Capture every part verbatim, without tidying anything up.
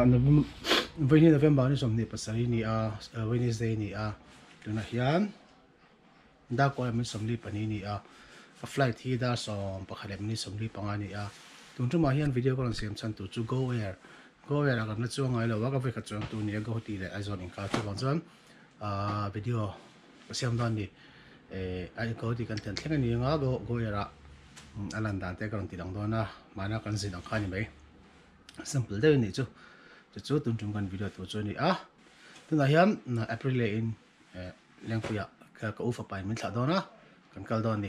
Vini November ni som ni pasari ni a Wednesday ni a tuna hian da ko min som li pani ni a a flight hi da som pakhalem ni som li panga ni a tun ma hian video ko sem chan tu chu GOAIR GOAIR a kan chu ngai lo wa ka ve kha chuang tu ni a Guwahati le azon in ka chu bang chuan a video sem dan ni e ai Guwahati kan ten thlenga ni nga go GOAIR a alan dan te kan ti dang dona mana kan sin ang khani mai simple de ni chu chu tun tum kan video tu chu ni a tuna hian na April le in Lengpui ka ka ufa pai min thla dona kan kal don ni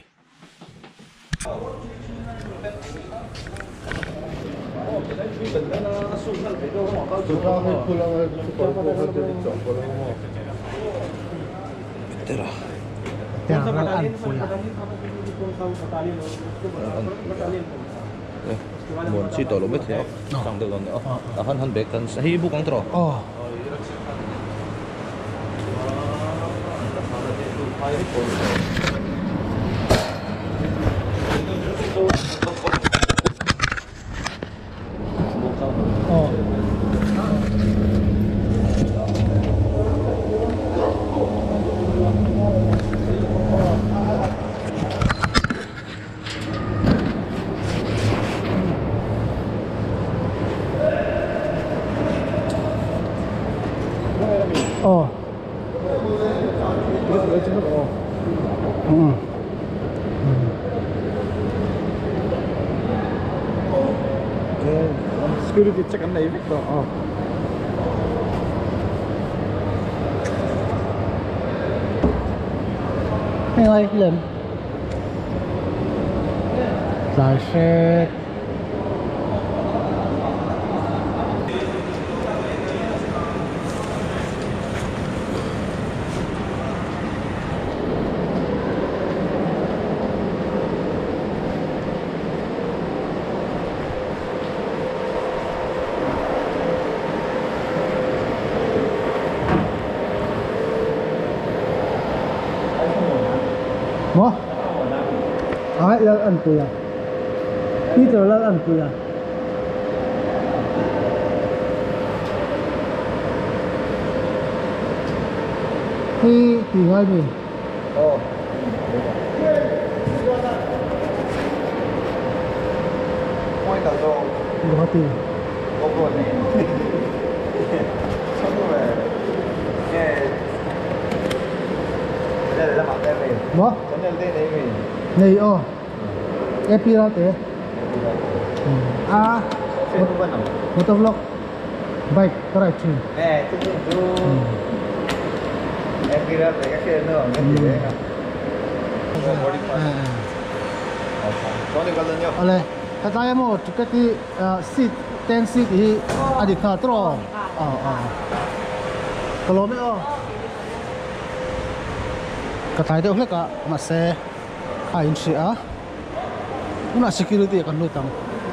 Tera. Tera an puya. Muốn chỉ tổ lỗ biết thế không được rồi nữa là hơn hơn bé cần hay bu quăng trò Oh. Hmm. Security check an này biết rồi. Oh. Hey ơi, lên. Lại xe. Mo? Ai là ăn tuổi à? Peter là ăn tuổi à? Thì thì ngay mình. Ồ. Ôi tao rồi. Guwahati. Có buồn này. Xong rồi. Nghe. Đây là mặt em mình. Mo? Cái này tên đấy mình. Này ô. Epi ra thế. À. Xem cũng vẫn nào. Motovlog. Bike, correct. Nè, chứ chú. Em đi ra thấy các kia nữa, cái gì đấy không? Có đi con lên nhau. Ole, cái tay mo, cái cái seat, ten seat thì adik na tro. À à. Kalau me oh. Cái tay itu leka masih kain sih ah. Una security kan lutang.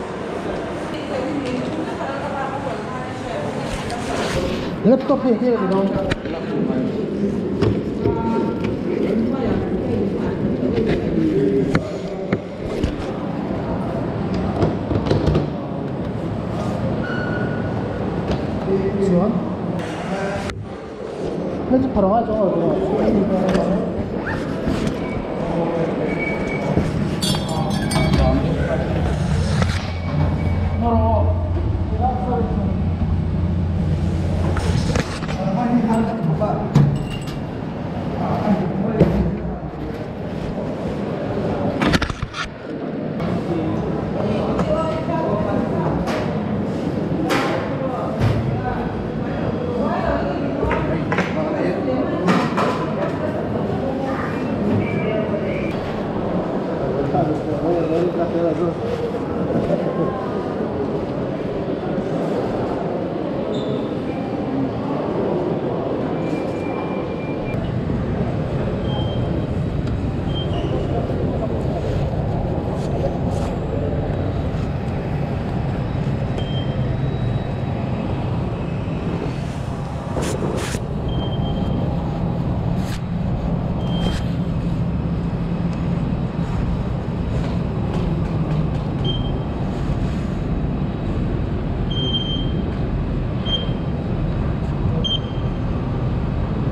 Laptop ni here dong. Siapa? Nanti perang aja orang.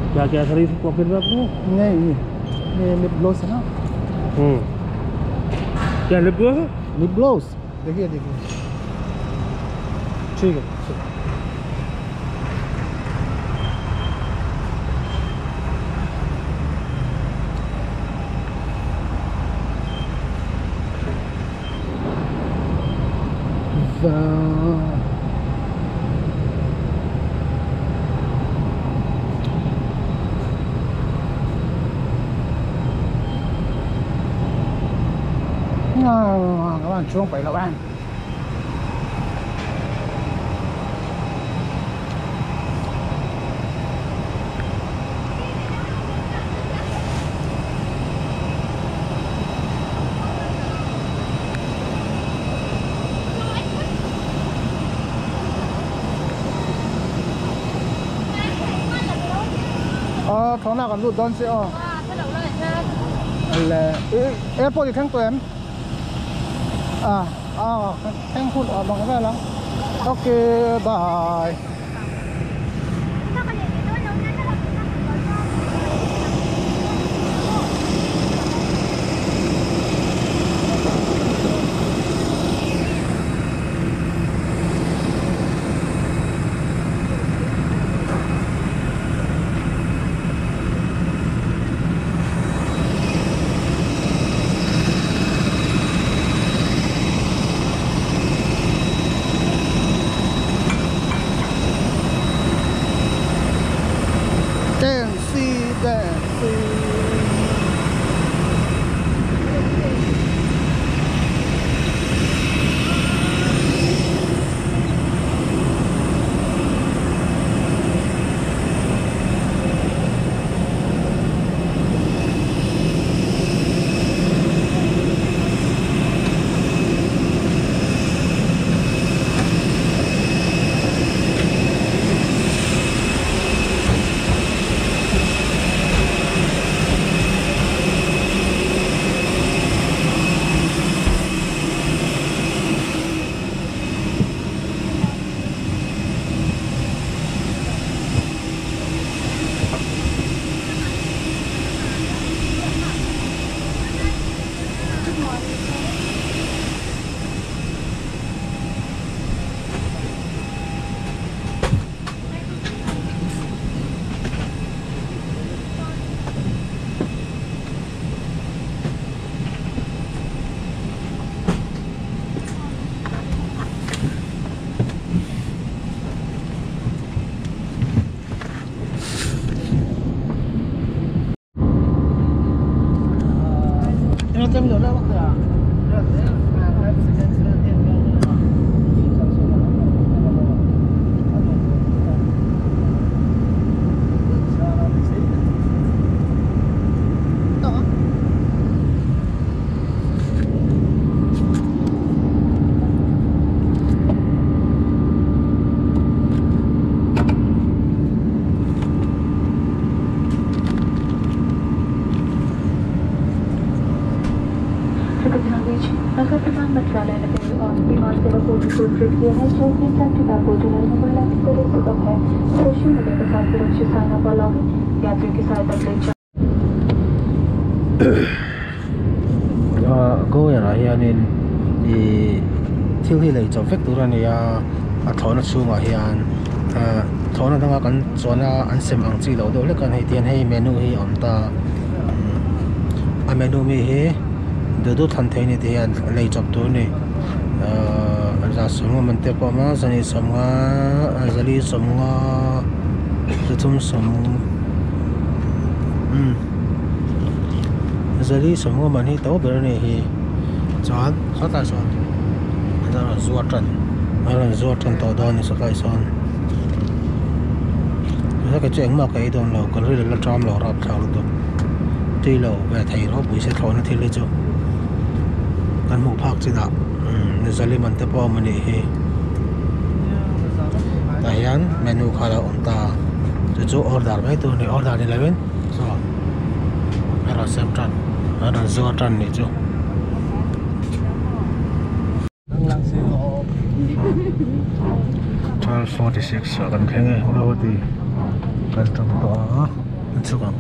क्या क्या खरीद पॉकेट में आपने? नहीं ये lip gloss है ना। हम्म क्या लिप ग्लोस है? लिप ग्लोस देखिए देखिए ठीक है ठीक है। À, các bạn xuống bảy là bạn ờ thằng nào còn lụt đơn xe ờ là airport thì thằng tụi em à à thằng phút ở bằng cái lắm. Ok bye. Trong đó bắt được. अगर विमान मंत्रालय ने और विमान सेवा को स्वीकृत किया है जो कि का भोजन मोबाइल ऐप से सुलभ है। सोशल मीडिया के साथ सुरक्षित साइन अप अलाउ यात्रियों की सहायता के लिए GOAIR là hianin i thil hi lei chaw vek tur ani a a thawna chhungah hian a thawna danga kan chuana an sem ang chi lo do le kan hei tian hei menu hi on ta a menu mi hi do do than theini te hian lei chawp tur ni a za somnga man te pa ma zani somnga zali somnga zuthum som um zali somnga man hi to ber ni hi chuan khata chuan da zuwa tan ala zuwa tan to da ni sakai son cái cái chuyện mà cái đó là còn rất là tram là rap thảo đó tuy là về thầy nó buổi sẽ thổi nó thì lấy cho anh một phát chỉ đạo nên giờ mình tập vào mình đi tại anh menu khá là ổn ta cho chỗ order vậy tôi này order này lại bên rồi hay là xem trần hay là zuwa trần này chứ twelve forty-six akan kenge Guwahati kan trong đó Chugang.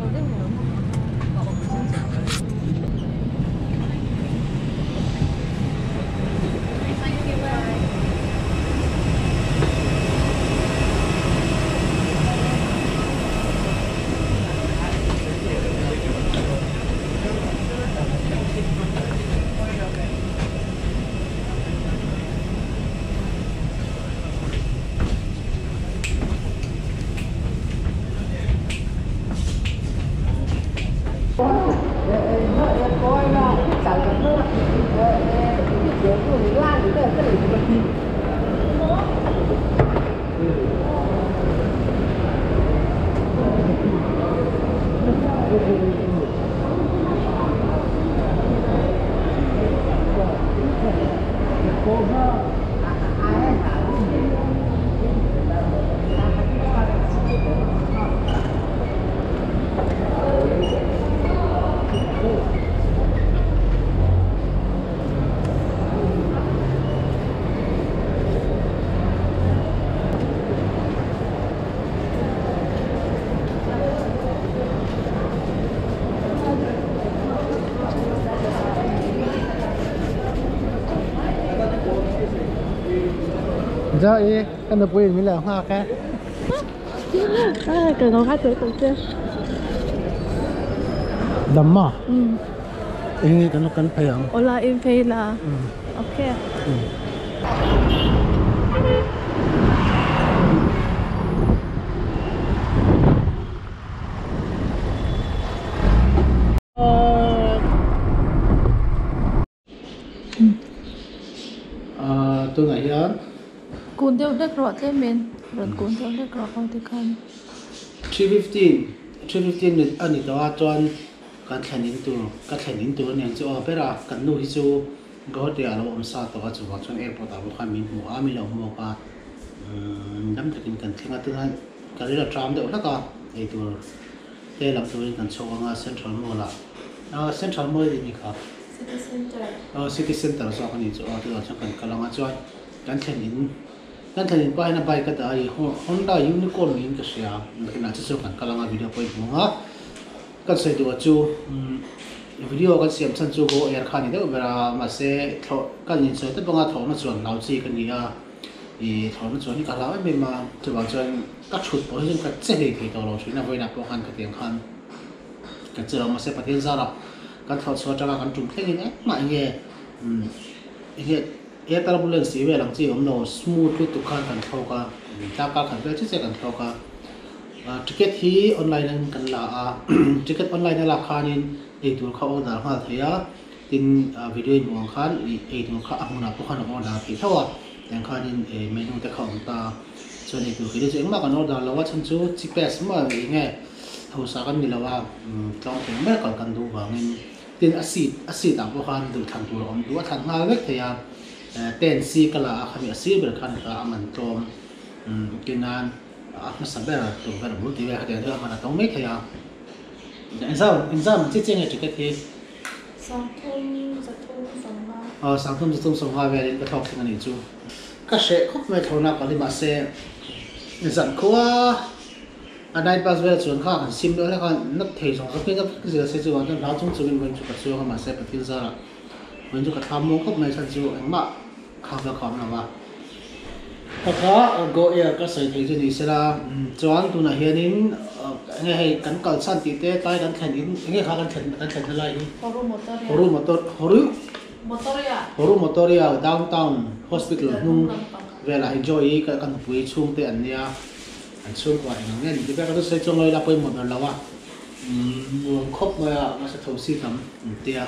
Dạ ý, cái nó bùi mình là hoa cái. À, cái nó khác tới cũng chưa. Đầm à? Ừ. Ini kan kan payang. Ola in pay là. Ừ. Ok. Ừ. À, tôi nghĩ á. Cuốn theo đất rõ thế mình, rồi cuốn theo đất rõ không thì không. three fifteen, three fifteen ni ani to chuan kan thlenin tu kan thlenin tu niang chu opera kan nu hi chu Guwahati alo om sa to chu wa chuan airport a kha min mu a mi lo mo ka nam takin kan thlenga tu han karila tram de ulaka ei tur te lam tu kan chawanga central mall la a central mall ni kha City Center. a city center so kan ni chu a tu chuan kan kalanga chuan kan thlenin kan thlenin pa na bike ka ai Honda Unicorn in ka sia na chu kan kalanga video point mo ha kan sei tu chu video kan siam chan chu GOAIR khani de vera ma se tho kan in so te banga tho na chuan lau chi kan ni a i tho na chuan ni ka la me ma chu ba chuan ka thut po hin ka che he ke to lo thina voina po khan ka tiang khan ka chu ma se pathian za la kan tho so tanga kan tum thleng in e ma nge nge e turbulence ve lang chi om no smooth tu khan kan tho ka ta ka khan pe che che kan tho ka ticket hi online an kan la a ticket online la khanin ei tur kha order ha thaya tin video in bong khan ei tur kha amuna po khan order pi thawa tan khanin e menu te khom ta chon ei tur ki je ma kan order lawa chan chu chi pass ma ve nge ho sa kan ni lawa tong theng me kan kan du wa ngin tin asit asit a po khan du thang tur om du thang nga vek thaya ten si kala khami asir ber khan ka aman tom kinan mà sắm bây giờ tụi cái đồng tiền về cái tiền mà là tống mấy cái à, em sao em sao mình chết chết ngay trước cái thì Sáng thôn, giật thôn, sống hoa. ờ sáng thôn giật thôn sống hoa về đến cái thọc thì anh ấy chú, các sẽ khóc mấy thầu nào có đi mà xe, dặn quá, anh ấy bao giờ chuẩn khác sim nữa là còn nấp thể trong cái nấp cái gì là sẽ chú anh nói chung chú mình mình chú cái chú mà xe bật thiên ra là mình chú cái tham mô khóc mấy chân chú anh mà khóc là khóc nào mà Kaka GOAIR ka sai thei chu ni sela chuan tuna hianin nge hei kan kal san ti te tai kan thlen in nge kha kan thlen kan thlen lai Horu motor. horu motor horu Motoria. horu motoria downtown hospital nung vela enjoy ka kan pui chung te an nia an chung kwa nang nge ni be ka sai chung lai la poi mo na lawa um khop ma ma sa thosi tam tia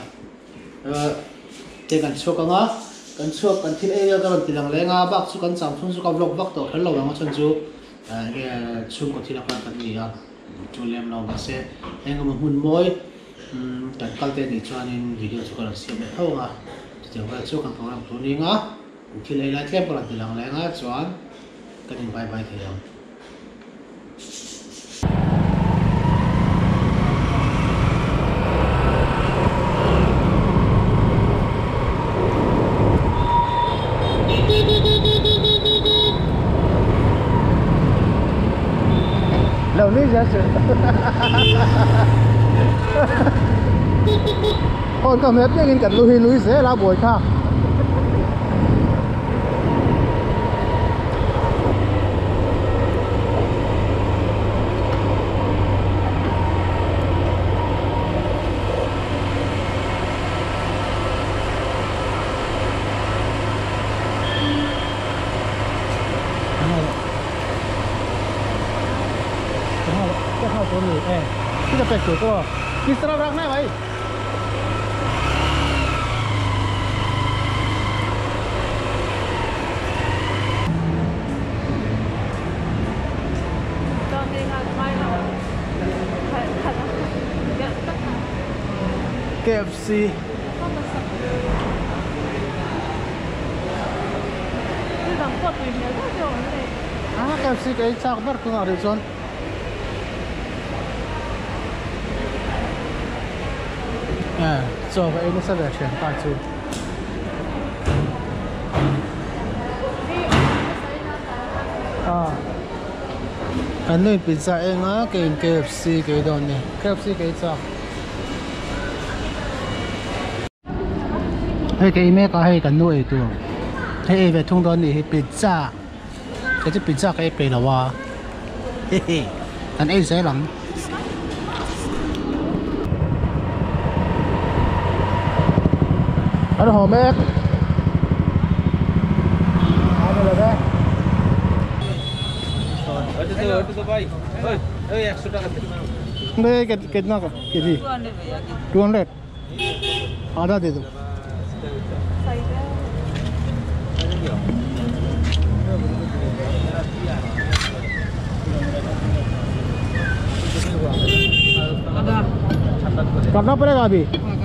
te kan chok anga kan chuak kan thil area kan tilang lenga bak chu kan cham thung chu ka vlog bak to hello ang chan chu ge chung ko thila kan kan ni a chu lem lo ma se eng ma hun moi kan kal te ni chuanin video chu kan siam ho nga chu wa chu kan program tu ni nga thil ai la tlem kan tilang lenga chuan kan in bye bye theyang lâu ní ra sự còn cầm hết những cái lùi lùi sẽ là buổi khác cái haoตัวนี้เอ๊ะที่จะเป็ดสุดก็กินสลับรักได้ไหมK F C ah K F C cái sao bắt cứ ngồi được rồi à cho vậy nó sẽ về chuyển qua chú à anh nuôi pizza anh á cái K F C cái đó nè K F C cái sao hay cái mấy cái hay cái nuôi tụ hay về thông đó nè pizza cái chứ pizza cái bể là wa嘿嘿anh ấy sẽ làm anh hồ mẹ anh là đây Itu tuh, itu tuh baik. Oi, oi, sudah kan. đây cái cái nào cái gì two hundred आधा दे दो करना पड़ेगा अभी